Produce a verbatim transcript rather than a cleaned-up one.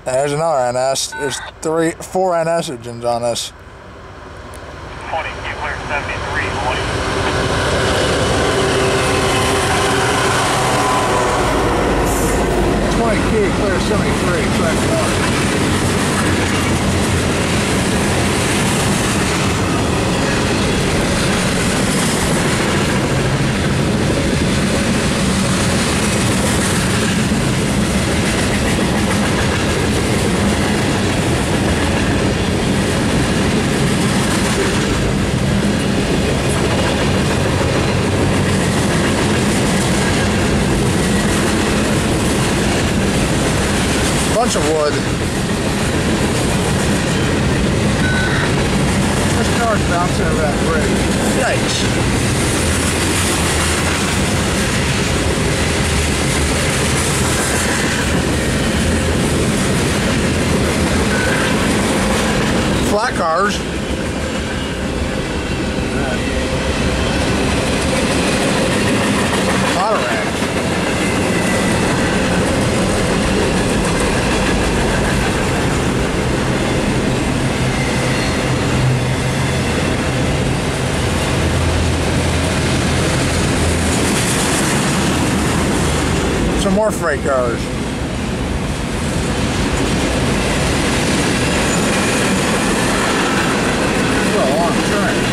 There's another N S. There's three, four N S engines on this. twenty, you clear seventy-three, twenty. twenty key, clear seventy-three, track one. Bunch of wood. This car's bouncing over that bridge. Yikes. Flat cars. Auto rack. Some more freight cars. Well, long train.